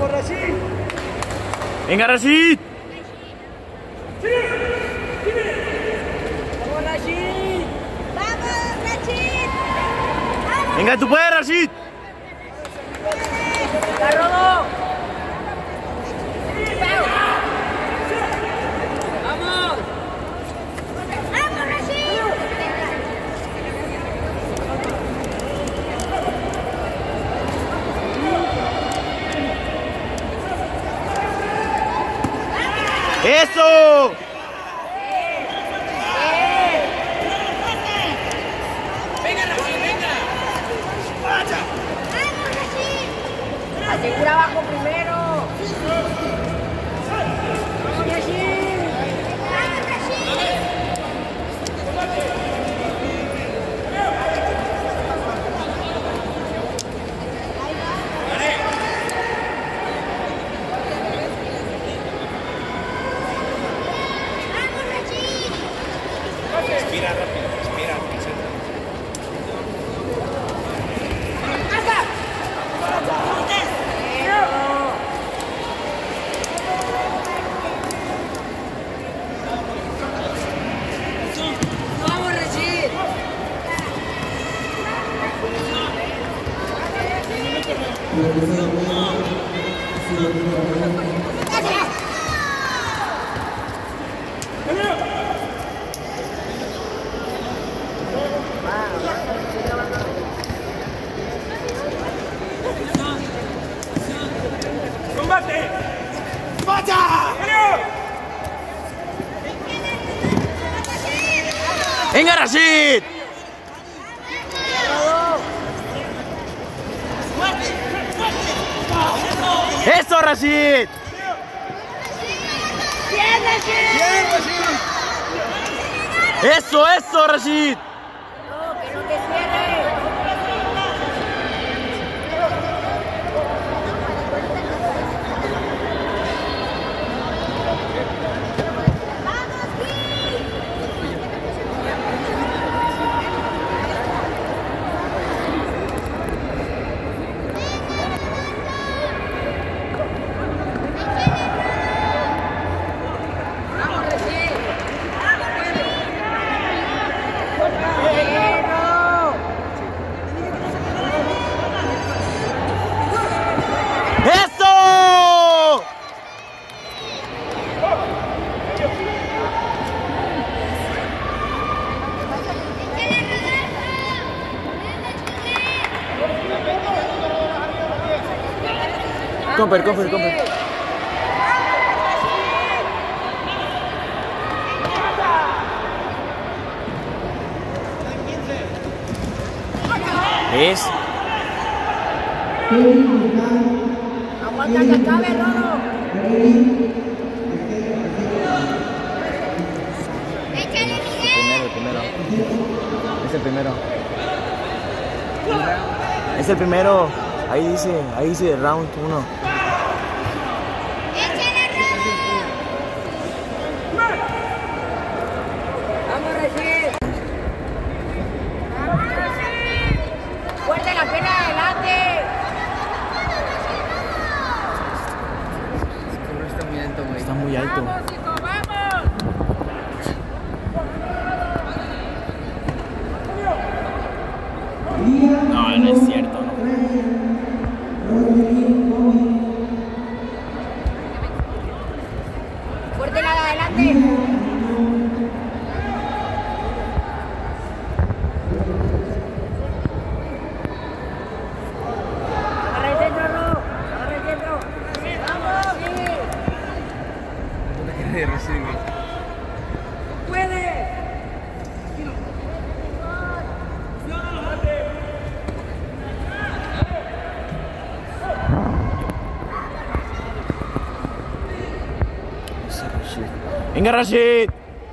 Venga, Rashid. ¡Vamos, Rashid! ¡Vamos, Rashid! Venga, tú puedes, Rashid. ¡Va, Rodo! ¡Vamos! ¡Vamos, Rashid! ¡Eso! ¡Venga, Rashid, venga! ¡Vamos, Rashid! ¡Asegura abajo primero! ¡Vamos, Rashid! ¡Vamos, Rashid! Respira rápido, respira, concentra. ¡Vamos, Rashid! ¡Combate! ¡Vaya! Venga, Rashid. Eso, Rashid. ¡Bien, Rashid! Eso, Rashid. No, que no te cierre. ¡Vamos, Rashid! ¡Eso! Comper. ¿Ves? Aguanta que acabe, Rodo. El primero. Es el primero. Ahí dice round 1. Vamos, Rashid. Fuerte la pierna adelante. Está muy alto. Vamos, hijo, vamos. No es cierto. Fuerte la de adelante. Agarra el centro, Rodo. Agarra el centro. Vamos. Sí. Puede. Venga, Rashid.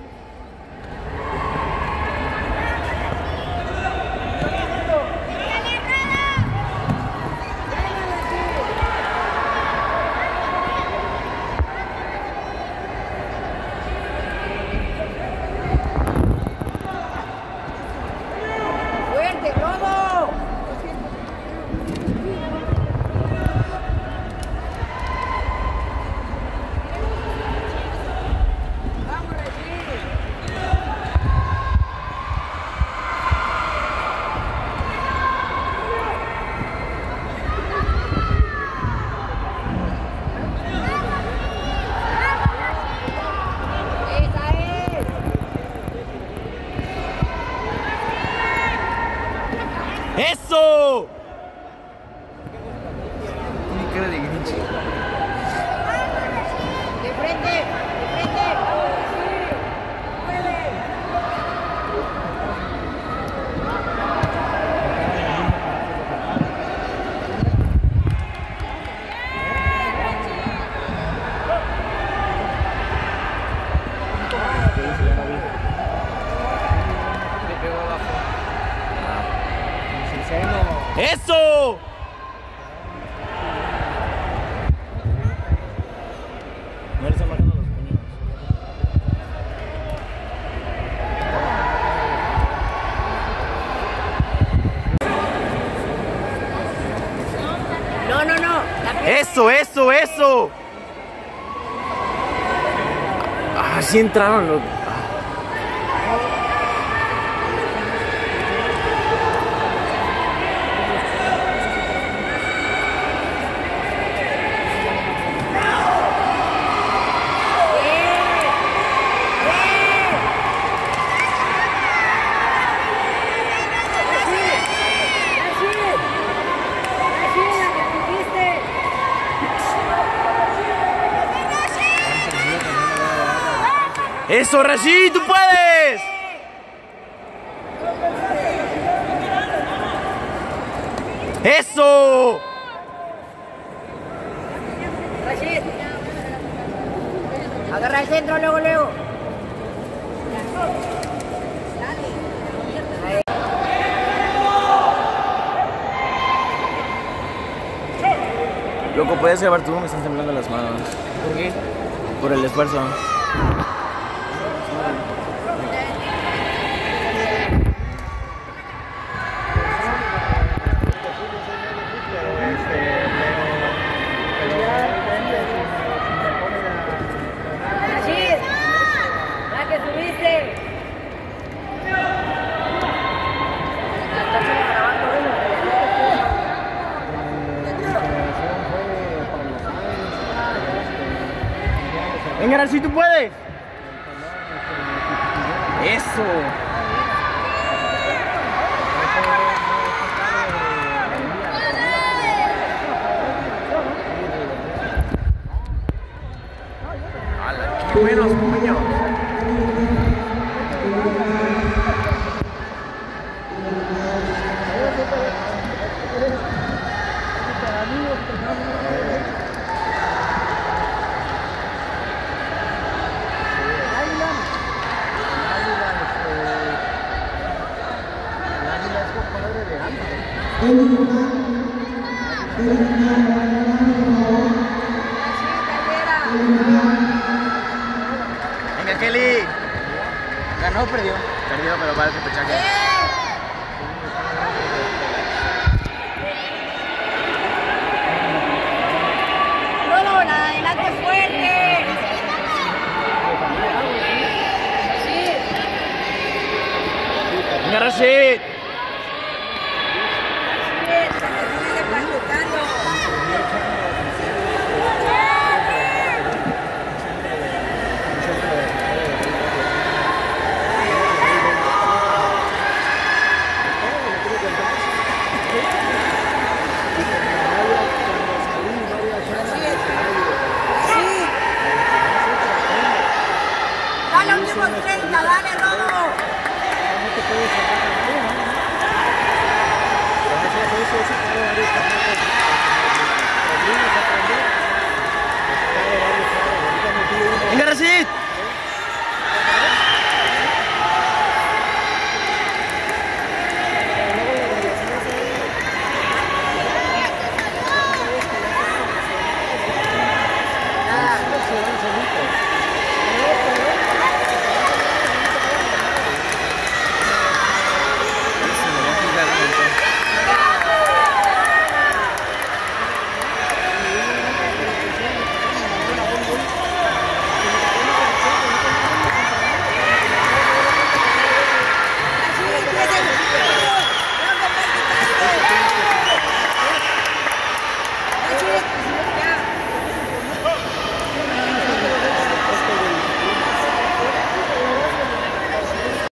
Fuerte, Rodo. De frente, de frente. Mueve. ¡Eso! No le están marcando los puños. No, no, no. ¡Eso, eso, eso! Ah, sí entraron los... ¡Eso, Rashid! ¡Tú puedes! ¡Eso! Rashid. Agarra el centro, luego, luego. Loco, puedes llevar tú, me están temblando las manos. ¿Por qué? Por el esfuerzo. Rashid. Ya que subiste. Venga, Rashid, tú puedes. Eso. ¡Qué buenos, coño! Venga, Kelly. ¿Ganó o perdió? Perdió, pero va al repechaje. No, la de adelante es fuerte. Venga, Rashid.